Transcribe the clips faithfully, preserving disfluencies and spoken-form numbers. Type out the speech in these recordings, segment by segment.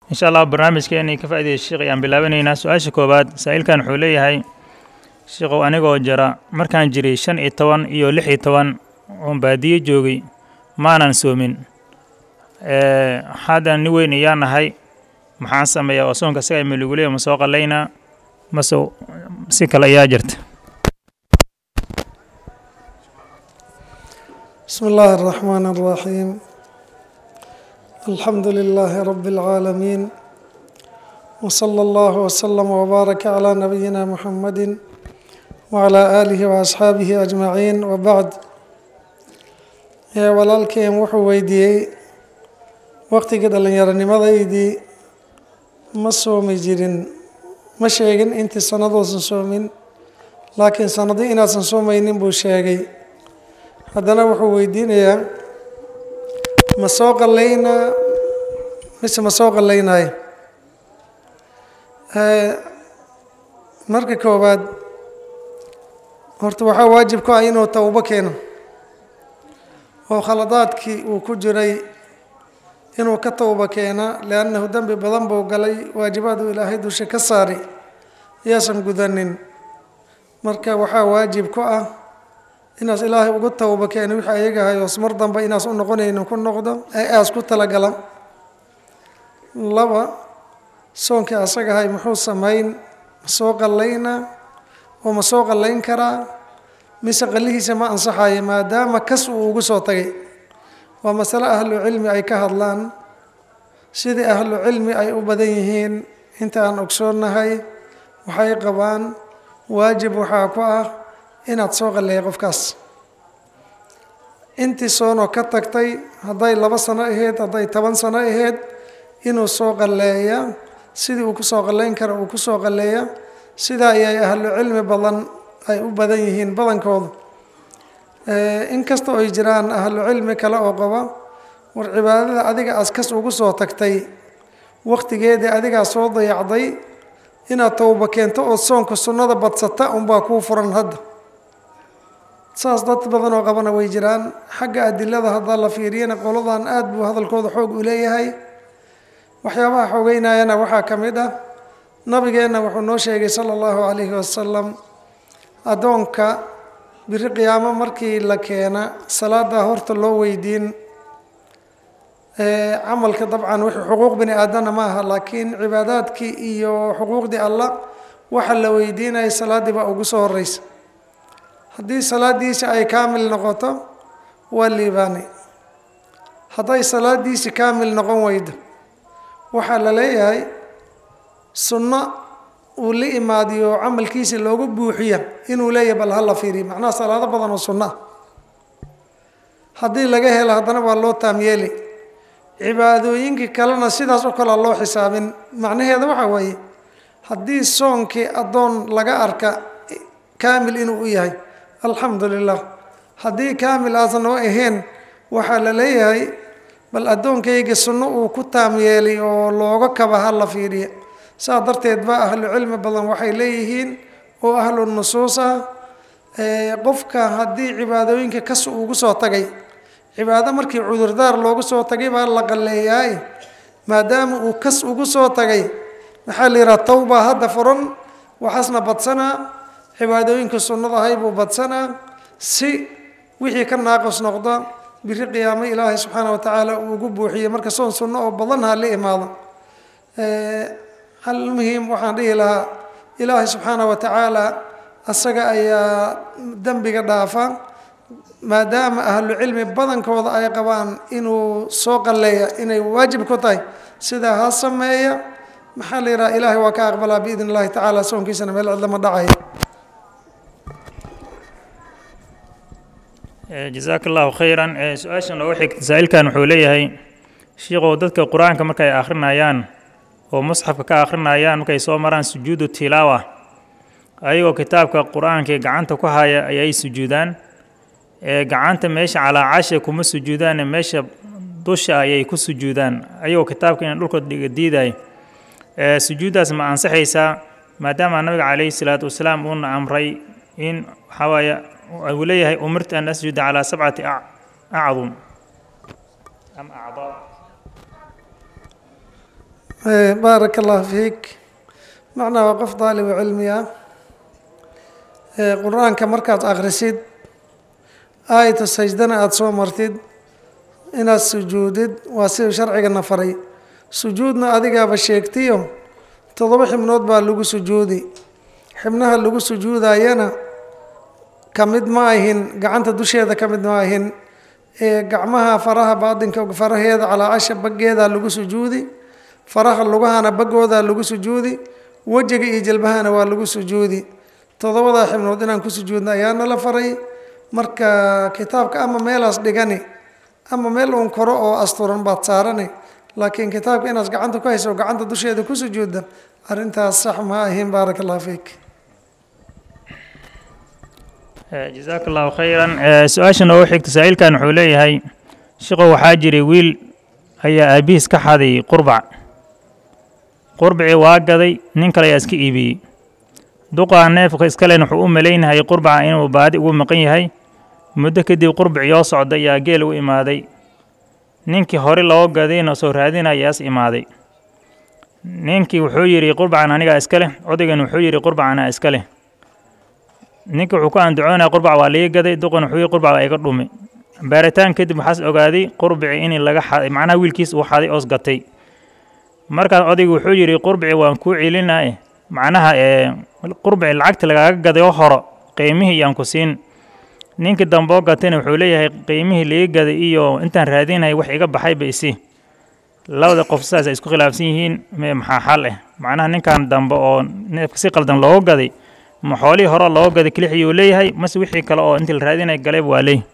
إن شاء الله برنامج كأني كفاية الشيخ يعني بلابني ناس وعيش كوباد سائل كان حولي هاي الشيخ وأنا جو جرا مركان جري شن إتوان إيو لح إتوان وبادية جوجي ما ننسو من أه هذا نوين يانا هاي محاسمة يا وصون كسائل من الجولية مسوق علينا مسو سكال أياجرت. بسم الله الرحمن الرحيم. الحمد لله رب العالمين وصلى الله وسلم وبارك على نبينا محمد وعلى آله وأصحابه أجمعين وبعد. يا ولالكين وحو ويديي وقت كده لن يرني ماذا يدي ما صومي جيرين ما شيغن انت سندو سنصومين لكن سندي إنا سنصومين بو شيغي هذا وحو ويدينيا مسوق اللينا مش مسوق اللينا هاي أه مركا كوباد horta waxaa waajib ku ah inuu tawbo keeno oo khaladaadkii uu ku jiray inuu ka tawbo keena leannahu dambi badan buu galay waajibaadu ilaahay dusha ka saari yaasan gudanin marka waxaa waajib ku ah inaas ilaahay ugu tawbo keeno wixii ayaga hayo mar dambe inaas u noqonaynin ku noqdo ee aas ku talagalan laba soonkii asaga hay muxuu samayn soo qallayna وما سوق اللين كرا مسق اللي سما أنصحه ما دام كسو وجسوتي ومسألة أهل العلم أي كهرلان سيد أهل العلم أي أبديهين أنت أن أكسرنا هاي وحي قبان واجب وحاقوا إن تسوق اللي يقفكس أنت صونو كتكتي هذاي لبسنا إهد هذاي تبان سنة إهد إنه سوق اللي سيد وكسوق اللين كرا وكسوق اللي sidaa ayay ahlu cilmi badan ay u badan yihiin badankooda inkastoo ay jiraan ahlu cilmi kale oo qaba war cibaadada adiga askas ugu soo tagtay waqtigeedii adigaa soo dayacday inaad tawba keento oo soonka sunnada badsata unbaa kuu furan hadda saas dad badan oo qabana way jiraan xagga adilada haddaa la fiiriyana qoladan aad buu hadalkooda xoog u leeyahay waxyaabaha xoogeynayana waxaa ka mid ah nabigeena wuxuu noo sheegay sala allahu calayhi wasalam addoonka biri qiyaamo markii la keena salaada horta loo weydiin camalka dabcan wixii xuquuq bini aadana ma aha laakiin cibaadaadkii iyo xuquuqdii allah waxa la weydiinaya salaaddii baa ugu soo horeysa haddii salaadiisi ay kaamil noqoto waa liibaanay hadday salaadiisi kaamil noqon weydo waxaa la leeyahay sunno uu la imaadiyo camalkiisa loogu buuxiya inuu leeyahay bal hala fiiriyo macnaha salaado badan oo sunno ah haddii laga helo haddana waa loo taamyeeli cibaadooyinkii kalena sidaas oo kale loo xisaabin macnaheeda waxa weeye haddii soonkii addoon laga arka kaamil inuu u yahay alxamdu lilah haddii kaamil aasan oo ahayn waxaa la leeyahay bal addoonkayga sunno uu ku taamyeelay oo looga kaba hala fiiriya saa darteed baa ahlu cilmi badan waxay leeyihiin oo ahlu nusuus ah qofka haddii cibaadooyinka kas ugu soo tagay cibaado markii cudurdaar loogu soo tagay baa la qalleeyahay maadaama uu kas ugu soo tagay maxaa la yidhaha tawba hadda furan waxaasna badsanaa cibaadooyinka sunnada ahay buu badsanaa si wixii ka naaqis noqda biri qiyaamo ilaahay subxaana wa tacaala uu ugu buuxiyey marka soon sunno oo badan ha la imaado المهم waxaan dhihi lahaa ilaahay subxaanahu wa tacaala asaga ayaa dembiga dhaafa maadaama ahlu cilmi badankooda ay qabaan inuu soo qalleeya inay waajib ku tahay sidaa ha sameeya maxaa la yidhaha ilaahay waa ka aqbalaa biidn illahi tacaala soonkiisana meel cid lama dhacayo jazaaka allahu khayran su-aashan looga xigta saa'ilkan wuxuu leeyahay shiiqow dadka qur-aanka markay akhrinayaan oo musxafka ka akhrinayaan markay soo maraan sujuudu tilaawa ayagoo kitaabka qur-aanka gacanta ku haya ayay sujuudaan ee gacanta meesha calaa casha kuma sujuudaan meesha dusha ayay ku sujuudaan ayagoo kitaabka in dhulka dhiga diiday ee sujuudaas ma ansaxaysaa maadaama nabiga calayhi salaatu wasalaam uu amray in xawaaya uu leeyahay umirtu an asjuda calaa sabcati acdum am acdaa بارك الله فيك معنا وقف طالب علمي قرآن كمركز أغرسيد آية السجدنا أتصو مرتد إن السجود واسير شرعي النفري سجودنا أذيك بشيكتيو تضبح منود باللغو سجودي حمناها اللغو سجود أيانا كمد ماهن قعنت دوشي هذا كمد ماهن قعمها فراها بعضن كفرها هذا على عشب بقي هذا اللغو سجودي faraha lugahana bagooda lagu sujuudi wajiga iyo jilbahana waa lagu sujuudi todobada xibnood inaan ku sujuudna ayaana la faray marka kitaabka ama meelaas dhigani ama meel uun koro oo asturan baad saarani laakiin kitaabka inaad gacanta ku hayso gacanta dusheeda ku sujuudda arrintaas sax ma ahin baaraka allah fiik جزاك الله خيرا سؤاشنا oo xigta saailkan wuxuu leeyahay shaqo waxa jiray wiil ayaa aabiis ka xaday qurbac qurbici waa gaday nin kale ayaa iska iibiyey duqa neefka iska leen wuxuu u maleynahay qurbaca inuu baadi ugu maqan yahay muddo kadib qurbici oo socday ayaa geel u imaaday ninkii hore loo gadayna soo raadinayaas imaaday ninkii wuxuu yiri qurbacan aniga iska leh odaygan wuxuu yiri qurbacan aniga iska leh ninkii wuxuu ku andacoonaa qurbac waa laga gaday duqan wuxuu yiri qurbac ay ka dhumay baaritaan kadib waxaas ogaaday qurbici in laga xaday macnaha wiilkiis uu xaday oo gatay marka odaygu wuxuu yiri qurbici waan ku celinaa macnaha ee qurbici lacagta laga gaday oo horo qiimihii aan ku siin ninka dambo gatayna wuxuu leeyahay qiimihii laga gaday iyo intaan raadinay wax iga baxay baysi labada qof saas isku khilaafsan yihiin maxaa xal ah macnaha ninkan dambo oo neefka si qaldan loo gaday ma xoolii hore loo gaday kilixiyuu leeyahay mas wixii kale oo intii la raadinay galay waa leeyahay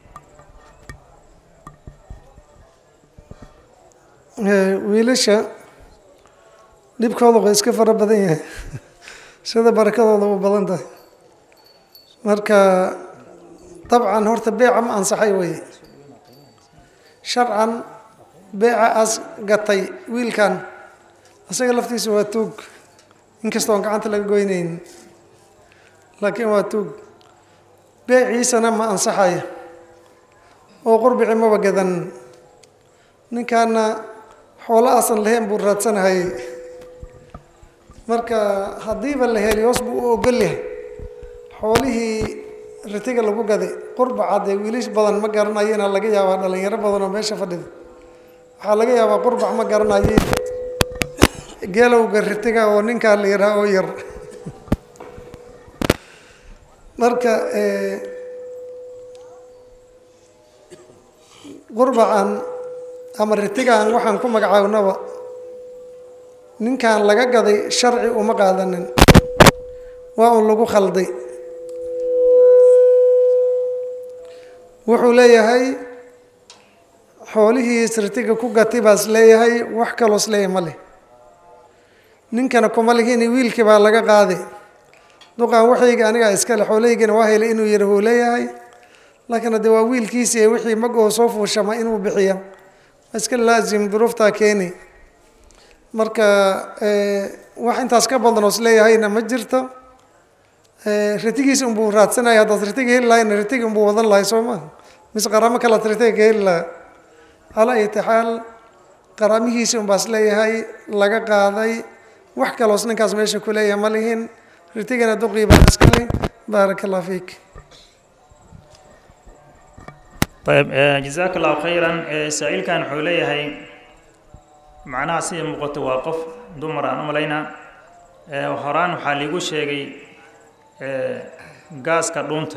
wiilasha dhibkooda way iska fara badan yahay sida barakadooda u badan tahay marka dabcan horta beeca ma ansaxay weye sharcan beeca as gatay wiilkan asaga laftiisa waa tuug inkastoo aan gacanta laga goynayn laakiin waa tuug beeciisana ma ansaxayo oo qurbici maba gadan ninkaana xoolo aasan lahayn buu raadsanahay marka haddiiba la heli hoos buu u ogol yahay xoolihii ritiga lagu gaday qurbaca dee wiilish badan ma garanayena laga yaabaa dhalinyaro badan oo meesha fadhida waxaa laga yaabaa qurbac ma garanaye geelowga ritiga oo ninkaa la yaraa oo yar marka qurbacan ama ritigaan waxaan ku magacaabnaba ninkan laga gaday sharci uma qaadanin waa un lagu khalday wuxuu leeyahay xoolihii ritiga ku gatay baas leeyahay wax kaloos leeyahay ma leh ninkana kuma lihiin wiilkii baa laga qaaday duqaan waxayga aniga iska leh xoolahaygana waa helay inuu yidhi wuu leeyahay laakiin haddee waa wiilkiisii wixii mag oo soo fuushama inuu bixiya iska laazim duruuftaa keeni marka wax intaas ka badan oo isleeyahayna ma jirto ritigiisa unbuu raadsanaya haddaad ritiga heli lahayna ritiga unbuu wadan lahay soo maa mise qaraamo kalaad ritiga ka heli lahaa calaa ayati xaal qaraamihiisa unbaa isleeyahay laga qaaday wax kaloos ninkaas meesha ku leeyahay ma lihin ritigana duqii baa iska leh baaraka allah fiik طيب جزاك الله خيرا سائل كان حوليه هي معناها سي مقت واقف دمر أنا ملينا وهران وحاليقو شيء غاز كدونته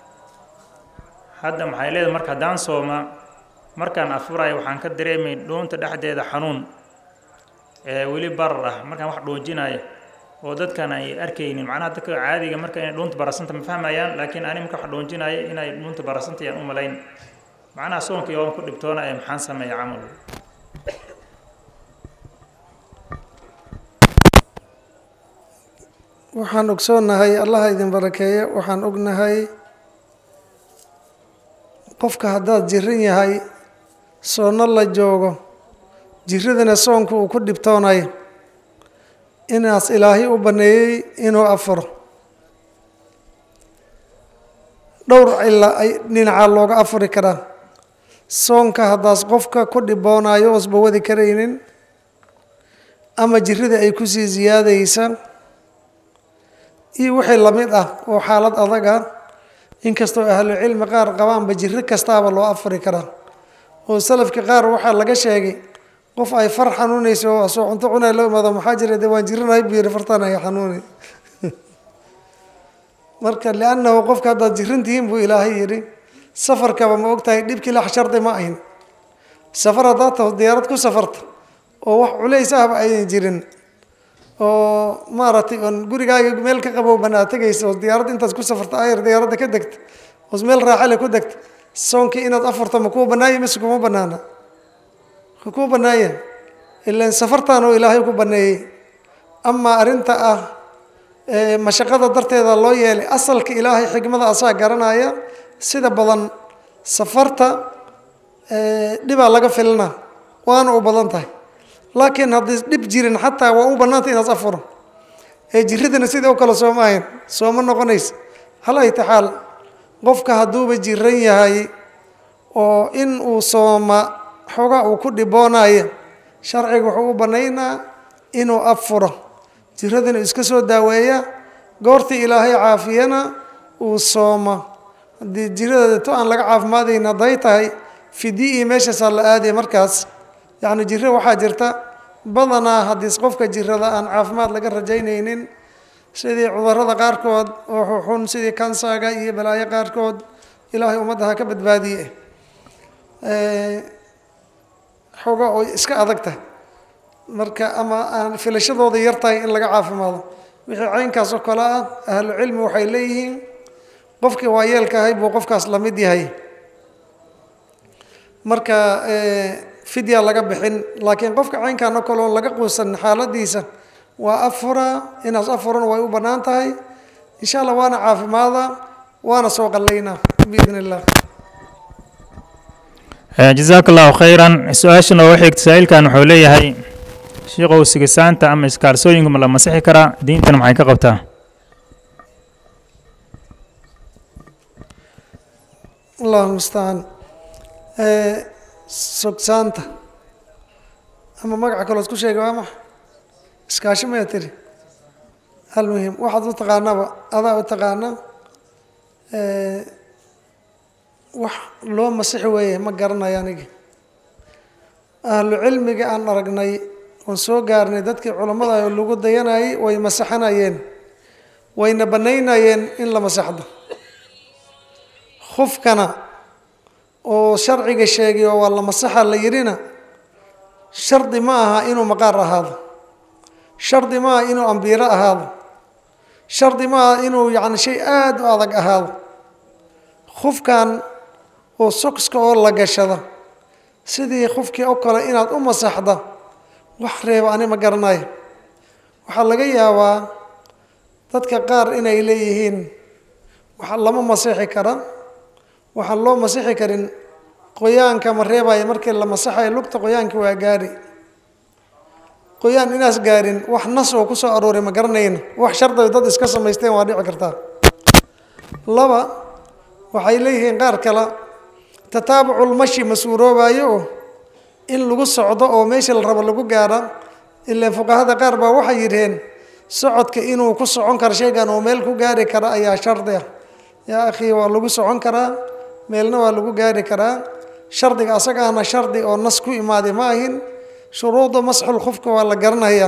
هذا محايلة مركا دان صوما مركا أفراي وحان كدريمي دونته دحدي ذا حنون ولي برا مركا واحد وجيناي ودد كان أركيني معناها دك عادي مركا دونت برسنت مفهم أيان لكن أنا مركا واحد وجيناي إن دونت برسنت يا أم ملاين معناها صومك يوم كل بتونا أي محنسة ما يعمل waxaan ogsoonahay allah idin barakeeyo waxaan ognahay qofka haddaad jirin yahay soonno la joogo jiradana soonku uu ku dhibtoonayo inaas ilaahay u baneeyey inuu afuro dhowr ilaa ay dhinaca looga afuri karaa soonka haddaas qofka ku dhiboonayo oosba wadi karaynin ama jirida ay kusii ziyaadaysa iyo wixii lamid ah oo xaalad adag ah inkastoo ahlu cilmi qaar qabaanba jiro kastaaba loo afuri karaa oo salafka qaar waxaa laga sheegay qof ay far xanuunayso oo soo cunto cunay loo imaado maxaa jira dee waan jirinahay buu yidhi fartaan ay xanuunay marka liannahu qofka haddaad jirintihiin buu ilaahay yidhi safarkaba ma ogtahay dhibkii lax shardi ma ahin safar haddaad taho diyaarad ku safarta oo wax culays ahba aynan jirin oo maaragtay oon gurigaaga meel ka qabow banaa tegaysa oo diyaarad intaas ku safarta ayar diyaaradda ka degta oos meel raaxale ku degta soonkii inaad afurto ma kuu banaaye mise kuma banaana ma kuu banaaya ilaan safartaan oo ilaahay ku baneeyey amaa arrinta ah mashaqada darteeda loo yeelay asalka ilaahay xikmada asaa garanaya sida badan safarta dhibaa laga filna waana u badan tahay laakiin haddii dhib jirin xataa waa u bannaanta inaad afuro ee jiradana sidii oo kale sooma ahayn sooma noqonaysa hal aytaxaal qofka hadduuba jiran yahay oo in uu sooma xoogaa uu ku dhiboonayo sharciga wuxuu u bannaynaa inuu afuro jiradana iska soo daaweeya goortii ilaahay caafiyana uu sooma haddii jirada to aan laga caafimaadayn hadday tahay fidyi iyo meeshaasaa la aadaya markaas yacni jiro waxaa jirta badanaa haddii qofka jirada aan caafimaad laga rajaynaynin sidii cudurrada qaarkood oo xun sidii kansaga iyo balaayo qaarkood ilaahay ummadda ha ka badbaadiye xooga oo iska adag tahay marka ama aan filashadooda yar tahay in laga caafimaado wixii caynkaas oo kale ah ahlu cilmi waxay leeyihiin qofkii waayeelka ahay buu qofkaas la mid yahay marka fidya laga bixin laakiin qofka caynkan oo kale oo laga quusan xaaladiisa waa afura inaas afuran way u bannaan tahay insha allah waana caafimaada waana soo qallaynaa biidn illah jazaaka allahu khayran su-aashan oo xigta saa'ilkan wuxuu leeyahay shiiqow sigisaanta ama iskaalsooyinka ma la masixi karaa diintana maxay ka qabtaa allahu mustacaan sogsaanta ama magaca kalood ku sheegay waa maxa iskaashi maya tiri hal muhim waxaad u taqaanaba adaa u taqaana wax loo masixi weeye ma garanayo anigi ahlu cilmiga aan aragnay oon soo gaarnay dadkii culammada oo lagu dayanayay way masaxanayeen wayna bannaynayeen in la masaxdo khufkana oo sharciga sheegay oo waa la masaxa la yidhina shardi ma aha inuu maqaar ahaado shardi ma aha inuu ambiiro ahaado shardi ma aha inuu yacni shay aada u adag ahaado khufkan oo sokska oo la gashada sidii khufkii oo kale inaad u masaxda wax reeba ani ma garanayo waxaa laga yaabaa dadka qaar inay leeyihiin waxa lama masixi kara waxaan loo masixi karin qoyaanka ma reebaya markii la masaxayo lugta qoyaanka waa gaari qoyaan inaas gaarin wax nas oo ku soo arooray ma garanayna wax shardiga dad iska samaysteen waa dhici kartaa laba waxay leeyihiin qaar kale tataabuculmashi ma suuroobayo oo in lagu socdo oo meesha la rabo lagu gaara ilaa fuqahada qaar baa waxay yidheen socodka inuu ku socon karo shaygan oo meel ku gaari kara ayaa shardi ah yaa akhi waa lagu socon karaa meelna waa lagu gaari karaa shardiga asagaana shardi oo nas ku imaaday ma ahin shuruuda masxul khufka waa la garanayaa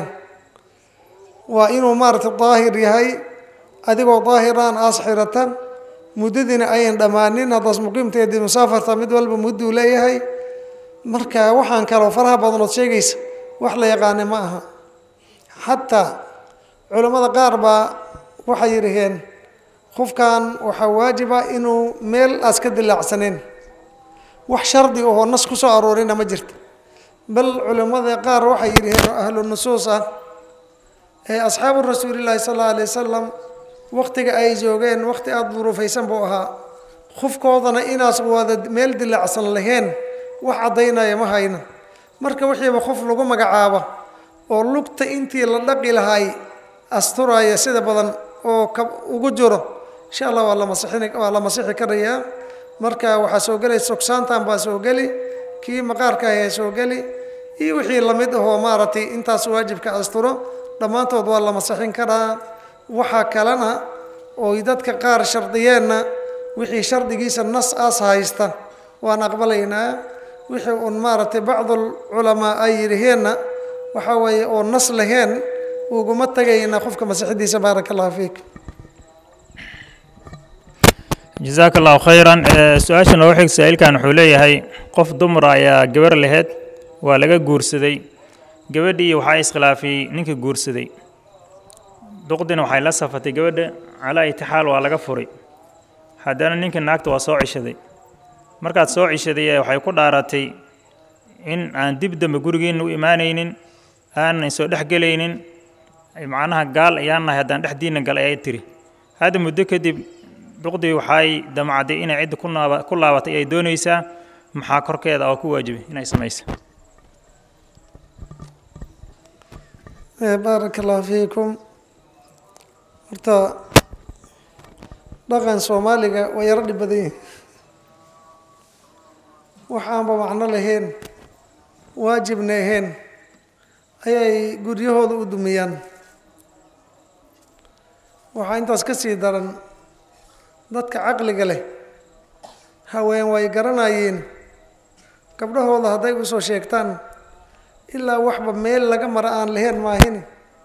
waa inuu maaragtay daahir yahay adigoo daahiraan aas xirata muddadiina ayan dhammaanin haddaas muqiimteedii musaafarta mid walba mudduu leeyahay marka waxaan kaloo faraha badanood sheegaysa wax la yaqaana ma aha xataa culammada qaar baa waxay yidhaheen khufkan waxaa waajiba inuu meel aas ka dilaacsaneen wax shardi oo nas ku soo aroorina ma jirto bal culammada qaar waxay yidhaheen oo ahlu nusuus ah ee asxaabu rasuulillaahi sal alla alay wasalam waqtiga ay joogeen waqti aada duruufaysan buu ahaa khufkoodana inaas wada meel dilaacsan lahayn wax caddaynaya ma hayna marka wixiiba khuf lagu magacaabo oo lugta intii la dhaqi lahay asturaya sida badan oo ka ugu jiro insha allah waa la masixin waa la masixi karayaa marka waxaa soo gelay sogsaantan baa soo geli kii maqaarka ayaa soo geli iyo wixii lamid ahoo maaragtay intaas waajibka asturo dhammaantood waa la masaxin karaa. waxaa kalena ooy dadka qaar shardiyeenna wixii shardigiisa nas aas haysta waan aqbalaynaa. wixii un maaragtay bacdul culamaa ay yidhaheenna waxaa weeye oo nas laheen uguma tagaynaa qofka masaxidiisa. baaraka allahu fiik. jazaaka allahu khayran. su-aasha noogu xig saa-ilkan wuxuu leeyahay qof dumar ayaa gabar laheyd waa laga guursaday, gabadhii waxaa iskhilaafay ninkii guursaday, duqdina waxay la safatay gabadha calaa itixaal waa laga furay, haddana ninka naagta waa soo cishaday. markaad soo cishaday waxay ku dhaaratay in aan dib dambe gurigeena u imaanaynin, aanan soo dhex gelaynin, macnaha gaal ayaan nahay haddaan dhexdiina gal ayay tiri. hadda muddo kadib duqdii waxay damacday inay cidda ku naaba ku laabatay ay doonaysaa, maxaa korkeeda oo ku waajibay inay samayso? baaraka allahu fiikum. horta dhaqan soomaaliga waa yaro dhib badan yihin, waxaanba macno lahayn waajibna ahayn ayay guryahooda u dumiyaan. waxaa intaas ka sii daran dadka caqliga leh haween way garanayeen gabdhahooda hadday u soo sheegtaan ilaa waxba meel laga mara aan lahayn maahine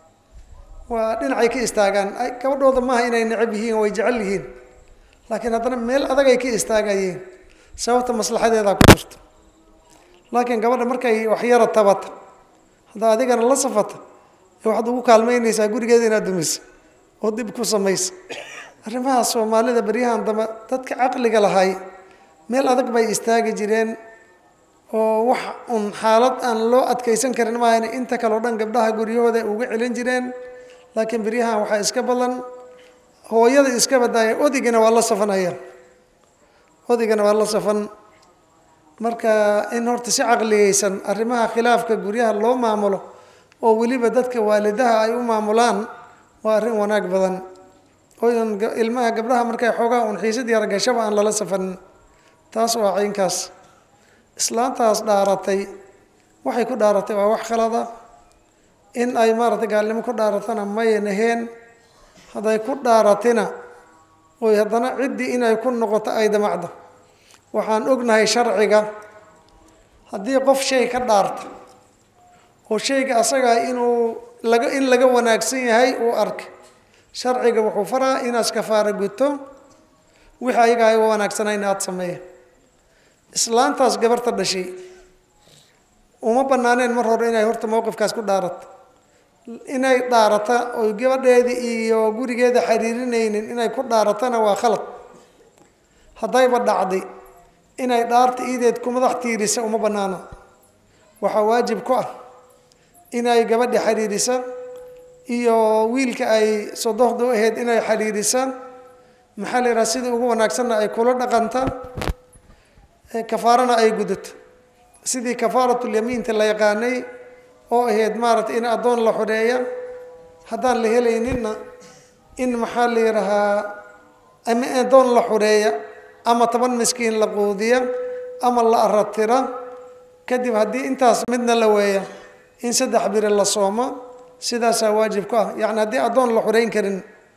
waa dhinacay ka istaagaan. gabadhooda maaha inay necab yihiin, way jecel yihiin, laakiin haddana meel adagay ka istaagayeen sababta maslaxadeedaa ku jirto. laakiin gabadha markay waxyara tabata haddaa adigana la safata waxaad ugu kaalmaynaysaa gurigeeda inaad dumiso oo dib ku samaysa. arrimaha soomaalida beryahan dambe dadka caqliga lahay meel adag bay istaagi jireen oo wax un xaalad aan loo adkaysan karin maahan inta kale oo dhan gabdhaha guryahooda uga celin jireen. laakiin beryahan waxaa iska badan hooyada iska badaaya, odigana waa la safanaya, odigana waa la safan. marka in horta si caqligaysan arrimaha khilaafka guryaha loo maamulo oo weliba dadka waalidaha ay u maamulaan waa arrin wanaag badan. ooyan ilmaha gabdhaha markay xoogaa un xiisad yara gashaba aan lala safanin. taas waa caynkaas. islaantaas dhaaratay waxay ku dhaaratay waa wax khalada. in ay maaragtay gaalnimo ku dhaaratana mayan ahayn. hadday ku dhaaratina oy haddana ciddii inay ku noqoto ay damacdo. waxaan ognahay sharciga haddii qof shay ka dhaarta oo shayga asagaa inuu laga in laga wanaagsan yahay uu arka, sharciga wuxuu faraa inaas kafaara guto wixii ayaga ay wanaagsanayna aada sameeya. islaantaas gabarta dhashay uma banaaneen mar hore inay horta mowqifkaas ku dhaarato. inay dhaarata oy gabadheedii iyo gurigeeda xiriirinaynin inay ku dhaaratana waa khalad. haddayba dhacday inay dhaarta iideed ku madax tiirisa uma banaana. waxaa waajib ku ah inay gabadha xiriirisa iyo wiilka ay sodohda u ahayd inay xiriirisa. maxaa la yidhaha sida ugu wanaagsanna ay kula dhaqanta, kafaarana ay gudato sidii kafaaratulyamiinta la yaqaanay oo ahayd maaragtay in addoon la xoreeya, haddaan la helayninna in maxaa la yidhahaa ama addoon la xoreeya ama toban miskiin la quudiya ama la aratira. kadib haddii intaas midna la weeya in saddex biri la soomo. sidaasaa waajib ku ah. yacni haddii addoon la xoreyn karin,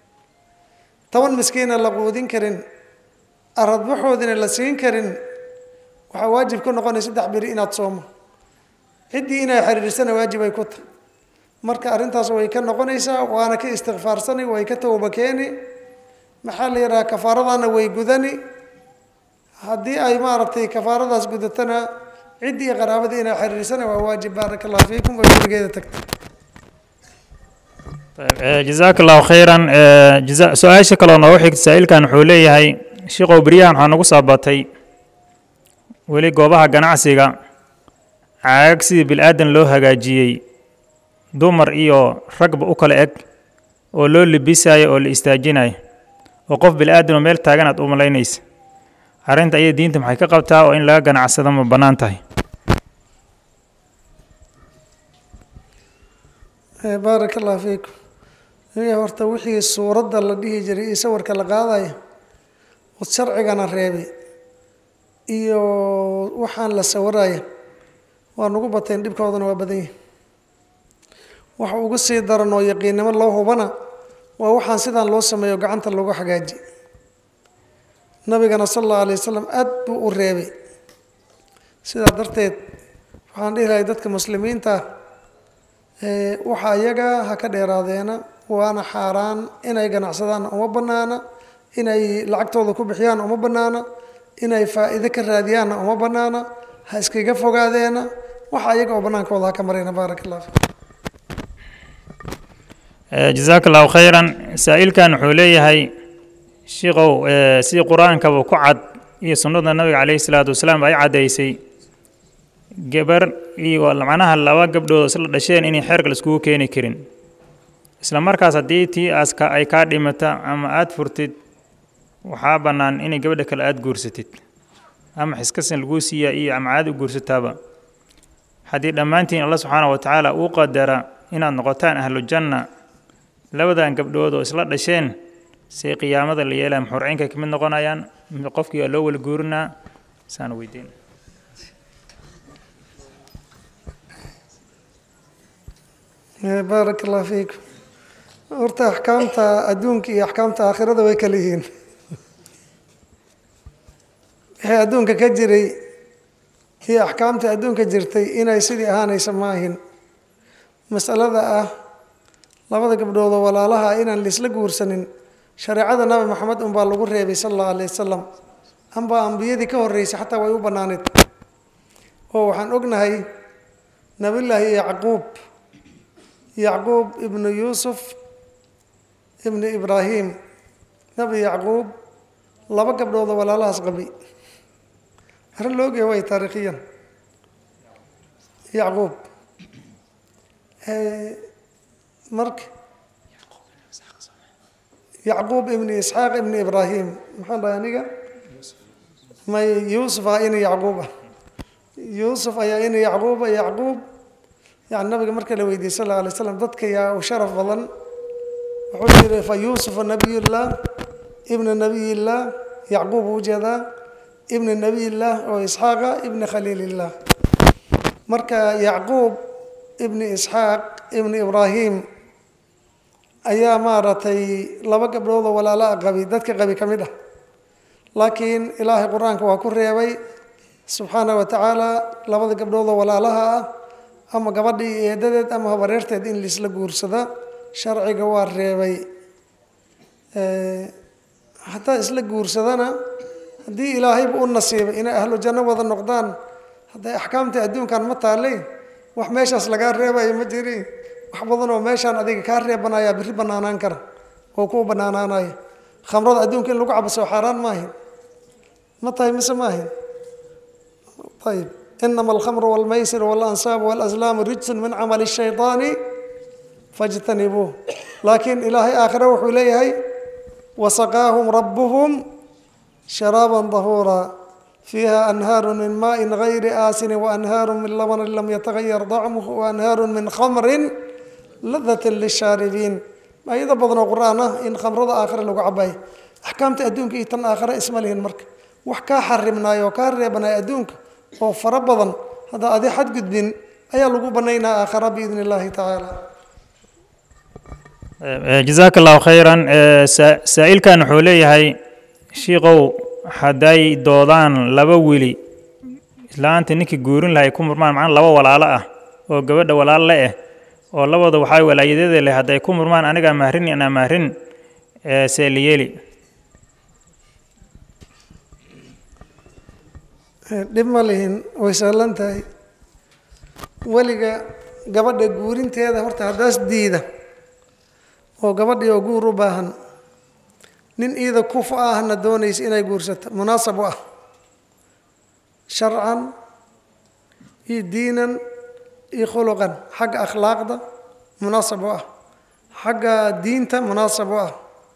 toban miskiina la quudin karin, aradbaxoodina la siin karin, waxaa waajib ku noqonaya saddex biri inaad soomo. ciddii inay xiriirsana waajib ay ku tahay. marka arrintaas way ka noqonaysaa, waana ka istikfaarsani, way ka tawba keeni. maxaa la yidhaha kafaaradana way gudani. haddii ay maaragtay kafaaradaas gudatana ciddii iyo qaraabadii inay xiriirsana waa waajib. baaraka allahu fiikum. oo gurigeeda tagta. jazaaka allahu khayran. su-aasha kaloo noogu xigta saa-ilkan wuxuu leeyahay sheekhow beryahan waxaa nagu saabatay weli goobaha ganacsiga caagag sidii bil-aadan loo hagaajiyey, dumar iyo ragba u kala eg oo loo libisayo oo la istaajinayo, oo qof bil-aadan oo meel taagan aad u malaynaysa. arrinta ayay diinta maxay ka qabtaa oo in laga ganacsado ma bannaan tahay? baaraka allahu fiikum. iya horta wixii suuradda la dhihi jiray iyo sawirka la qaadaya oo sharcigana reebay iyo waxaan la sawiraya waa nagu bateen dhibkoodana waa badan yihin waxa uga sii daran oo yaqiinnimo loo hubana waa waxaan sidaan loo sameeyo gacanta lagu hagaaji nabigana sala allahu alayh wasalam aad buu u reebay sidaa darteed waxaan dhihi lahay dadka muslimiinta waxa iyaga ha ka dheeraadeena waana xaaraan inay ganacsadaan uma bannaana inay lacagtooda ku bixiyaan uma bannaana inay faa'iido ka raadiyaanna uma bannaana ha iskaga fogaadeena waxa iyaga oo bannaankooda ha ka marayna baaraka allah fiik jazaaka allahu khayran saa'ilkan wuxuu leeyahay shiikow si qur-aankaba ku cad iyo sunnada nabiga calayhi salaatu wasalaam ay caddaysay gabar iyo macnaha laba gabdhood isla dhasheen inay xeerka la iskugu keeni karin isla markaas haddii tii aaska ay kaa dhimata ama aada furtid waxaa bannaan inay gabadha kale aada guursatid ama xiskasin laguu siiya iyo ama caad u guursataaba haddii dhammaantiin allah subxaana wa tacaala uu qadara inaad noqotaan ahlu janna labadan gabdhood oo isla dhasheen say qiyaamada la yeelaya muxurciinka ka mid noqonayaan qofkii waa loo wala guurinaa saan weydiin baaraka allah fiikum horta axkaamta adduunka iyo axkaamta aakhirada way kala yihiin wixii adduunka ka jiray iyo axkaamta adduunka jirtay inay sidii ahaanaysa ma ahin masalada ah labada gabdhood oo walaalaha inaan laisla guursanin shareecada nabi maxamed unbaa lagu reebay sala allahu alayh wasalam amba ambiyadii ka horreysay xataa way u bannaaneed oo waxaan ognahay nabillaahi yacquub yacquub ibnu yuusuf ibnu ibraahim nabi yacquub laba gabdhood oo walaalahaas qabay arrin la ogyahay way taariikhiyan yacquub marka yacquub ibni isxaaq ibni ibraahim maxaan dhahay aniga may yuusuf aa ina yacquub ah yuusuf ayaa ina yacquuba yacquub yani nabiga marka la weydiiyey sal alla alay slam dadka yaa u sharaf badan wuxuu yidhi fa yuusufa nabiyullah ibna nabiyillah yacquub u ujeedaa ibni nabiyillah oo isxaaqa ibni khaliilillah marka yacquub ibni isxaaq ibni ibraahim ayaa maaragtay laba gabdhood oo walaalaha qabi dadka qabi ka mid ah laakiin ilaahay qur-aanka waa ku reebay subxaana wa tacaala labada gabdhood oo walaalaha ah ama gabadhii eedadeed ama habareerteed in laisla guursada sharciga waa reebay hataa isla guursadana haddii ilaahayba u nasiibay inay ahlu janno wada noqdaan hadday axkaamta adduunkan ma taallay wax meeshaas lagaa reebayo ma jirin wax badan oo meeshaan adiga kaa reebanayaa biri banaanaan kara oo kuu banaanaanaya khamrada adduunka in lagu cabaso xaaraan maahin ma tahay mise maahin ayib inama alkhamru walmaysir walansaabu walazlaamu rijsun min camali shaydaani fajtanibuuh laakiin ilaahay aakhire wuxuu leeyahay wasaqaahum rabbuhum sharaaban dahuura fiiha anhaaru min maain gayri aasinin waanhaaru min labanin lam yatagayar dacmuhu waanhaaru min khamrin ladatin lishaaribiin ayado badan oo qur-aan ah in khamrada aakhire lagu cabayo axkaamta adduunka iyo tan aakhire isma lihin marka wax kaa xarimnaayo oo kaa reebanaya adduunka oo fara badan hadda adi xadgudbin ayaa lagu banaynaa aakhira biidn illaahi tacaala jazaaka allahu khayran saa'ilkan wuxuu leeyahay shiikow hadday doodaan laba weli islaanta ninkii guurin lahay ku murmaan macna laba walaalo ah oo gabadha walaal le eh oo labada waxaa walaayadeeda leh hadday ku murmaan anigaa mahrin anaa mahrin see la yeeli dhib ma lihin way sahlan tahay weliga gabadha guurinteeda horta haddaas diida oo gabadhii oo guur u baahan nin iida kufa ahna doonaysa inay guursato munaasab u ah sharcan iyo diinan iyo khuluqan xagga akhlaaqda munaasab u ah xagga diinta munaasab u ah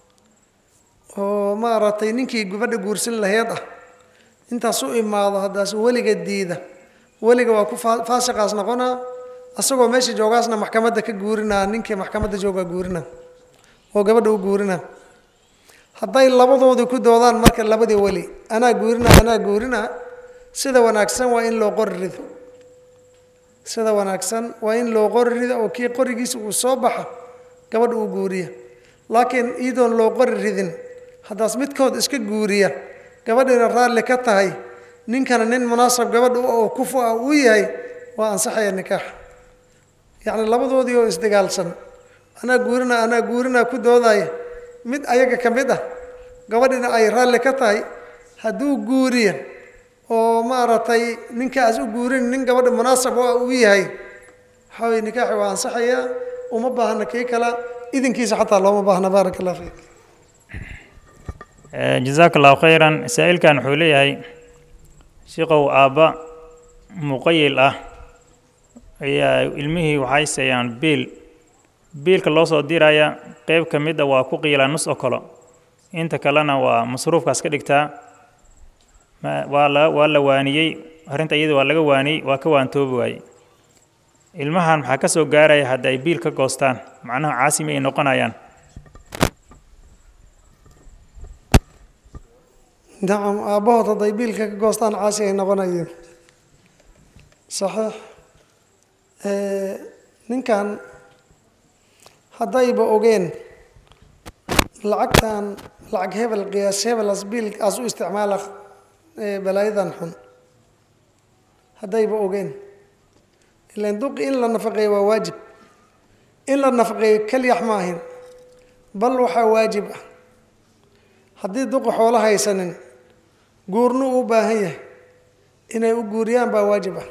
oo maaragtay ninkii gabadha guursan laheed ah intaas u imaado haddaas weliga diida weliga waa ku faasiqaas noqonaa asagoo meesha joogaasna maxkamadda ka guurinaa ninkii maxkamadda joogaa guurinaa oo gabadha u guurinaa hadday labadoodii ku doodaan marka labadii weli anaa guurinaa anaa guurinaa sida wanaagsan waa in loo qori rido sida wanaagsan waa in loo qori rida oo kii qorigiisa uu soo baxa gabadha uu guuriya laakiin iidoon loo qori ridin haddaas midkood iska guuriya gabadhina raalli ka tahay ninkana nin munaasab gabadha oo kufu ah uu yahay waa ansaxaya nikaax yacni labadoodii oo isdagaalsan anaa guurina anaa guurina ku doodaya mid ayaga ka mid ah gabadhina ay raalli ka tahay hadduu guuriya oo maaragtay ninkaas u guurin nin gabadha munaasab oo uu yahay waxaa weye nikaaxi waa ansaxayaa uma baahna kii kala idinkiisa xataa looma baahna baaraka allah fiik jazaaka allahu khayran saa'ilkan wuxuu leeyahay shiiqow aabba muqayil ah ayaa ilmihii waxay sayaan biil biilka loo soo diraya qayb ka mid ah waa ku qiilaa nus oo kale inta kalena waa masruufkaas ka dhigtaa waa la waa la waaniyey arrinta iyada waa laga waaniyey waa ka waantoobi waayey ilmahan maxaa ka soo gaaraya hadda ay biil ka goostaan macnaha caasimi ay noqonayaan nacam aabbahood hadday biilka ka goostaan caasi ay noqonayeen saxiix ninkan haddayba ogeen lacagtan lacag hebel qiyaas hebel as biil as u isticmaala balaayadan xun haddayba ogeen ilaan duqi in la nafaqeeyo waa waajib in la nafaqeeyo keliyax ma ahin bal waxaa waajib ah haddii duqi xoolo haysanin guurnu u baahan yahay inay u guuriyaan baa waajib ah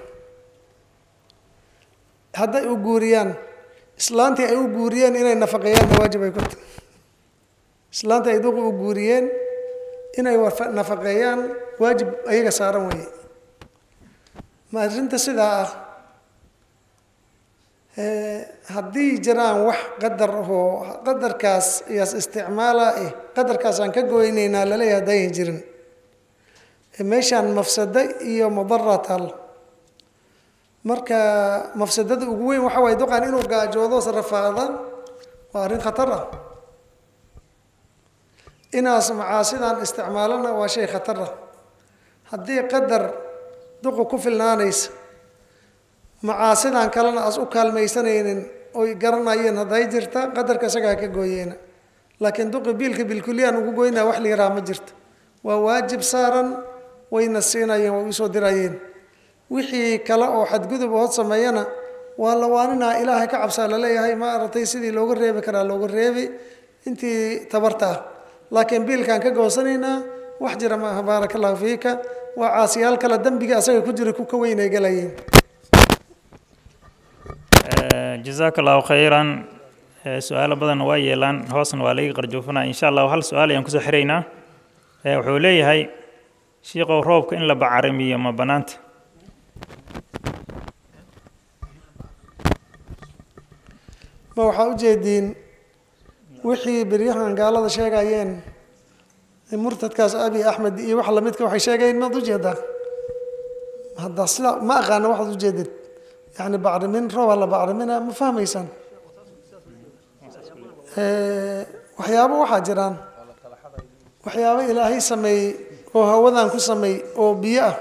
hadday u guuriyaan islaantii ay u guuriyeen inay nafaqeeyaanna waajib ay ku tahay islaantii ay duqi u guuriyeen inay nafaqeeyaan waajib ayaga saaran weeye ma arrinta sidaa ah haddii jiraan wax qadar ahoo qadarkaas iyaas isticmaala eh qadarkaasaan ka goynaynaa laleeyahay haddaynan jirin meeshaan mafsado iyo mudara taal marka mafsadada ugu weyn waxa waaye duqan inuu gaajoodo sarafaada waa arrin khatar ah inaas macaasidan isticmaalana waa shay khatar ah haddii qadar duqu ku filnaanaysa macaasidan kalena as u kaalmaysanaynin oy garanayeen hadday jirta qadarka isagaa ka gooyeena laakiin duqi biilka bilkuliyaan ugu goynaa wax la yaraha ma jirto waa waajib saaran wayna siinayeen way usoo dirayeen wixii kale oo xadgudub hood sameeyana waa la waaninaa ilaahay ka cabsaa laleeyahay ma aragtay sidii looga reebi karaa looga reebi intii tabarta ah laakiin biilkaan ka goosanaynaa wax jira ma aha baaraka allahu fiika waa caasiyaal kale dembiga asaga ku jira ku ka weyn ay galayeen jazaaka allahu khayran su-aalo badan waa yeelaan hoosna waa laga qarjoofanaa insha allahu hal su-aal ayaan kusoo xiraynaa wuxuu leeyahay shiiqow roobka in la bacarimiyo ma bannaanta ma waxaa ujeediin wixii beryahan gaalada sheegayeen murtadkaas abi axmed iyo wax lamidka waxay sheegayeen maad ujeedaa hadda sida ma aqaana waxaad ujeedid yani bacrimin rooba la bacrimina ma fahmaysaan waxyaabo waxaa jiraan waxyaabo ilaahay sameeyey oo hawadan ku sameey oo biyo ah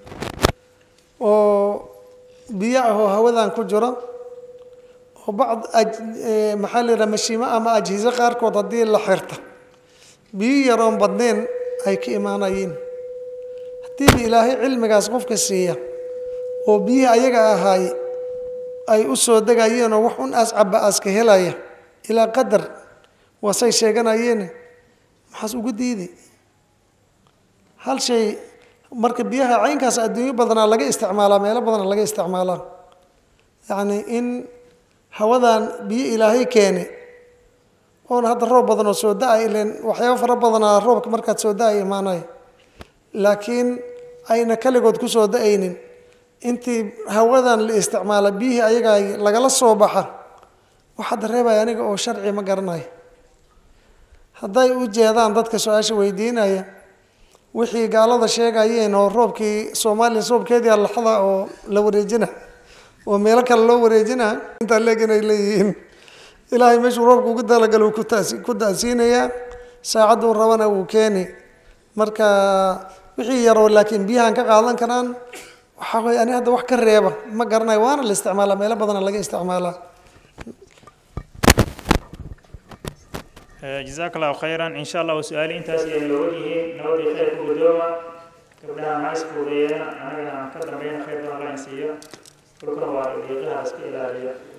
oo biyo ah oo hawadan ku jiro oo bacd maxaa la yidhaha mashiimo ama ajhizo qaarkood haddii la xirta biyo yaroon badneen ay ka imaanayeen haddiiba ilaahay cilmigaas qofka siiya oo biyihii ayaga ahaay ay u soo degayeen oo wax un aas caba aaska helaya ilaa qadar waasay sheeganayeen maxaas ugu diiday hal shay marka biyaha caynkaas adduunyo badanaa laga isticmaalaa meelo badanaa laga isticmaalaa yacni in hawadan biyo ilaahay keene oona hadda roob badan oo soo da-ay ileen waxyaabo fara badanaa roobka markaad soo da-ay imaanaya laakiin ayna kaligood ku soo da-aynin intii hawadan la isticmaala biyihii ayaga lagala soo baxa waxaa dareebaya aniga oo sharci ma garanayo hadday u jeedaan dadka su-aasha weydiinaya wixii gaalada sheegayeen oo roobkii soomaaliya soobkeedii allaxda oo la wareejina oo meelo kale loo wareejina intaa leeg inay leeyihiin ilaahay meeshuu roobka ugu dalagalo ku taasi ku daasiinayaa saacadduu rabana wuu keeni marka wixii yaroo laakiin biyahan ka qaadan karaan waxaa weeye ani hadda wax ka reeba ma garanayo waana la isticmaalaa meelo badana laga isticmaalaa جزاك الله خيرا إن شاء الله وسؤالي أنت سيئ لوجهه نودي خير كودوما قبلها ما يسكورينا أنا كذا بين خير الله ينسيه كل كل واحد يجيها أسكيل عليه